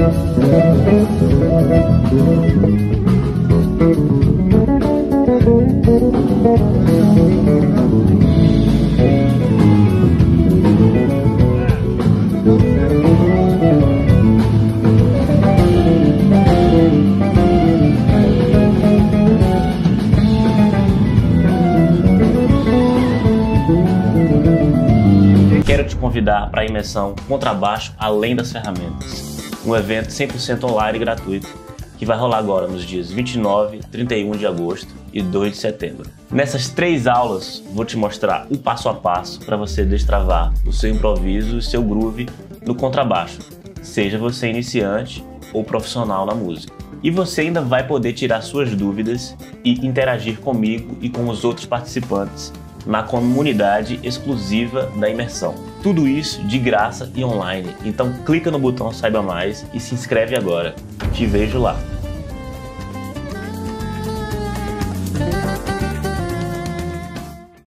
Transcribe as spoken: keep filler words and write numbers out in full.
Quero te convidar para a imersão Contrabaixo Além das Ferramentas, um evento cem por cento online e gratuito que vai rolar agora nos dias vinte e nove, trinta e um de agosto e dois de setembro. Nessas três aulas vou te mostrar o passo a passo para você destravar o seu improviso e seu groove no contrabaixo, seja você iniciante ou profissional na música. E você ainda vai poder tirar suas dúvidas e interagir comigo e com os outros participantes na comunidade exclusiva da imersão. Tudo isso de graça e online. Então clica no botão Saiba Mais e se inscreve agora. Te vejo lá.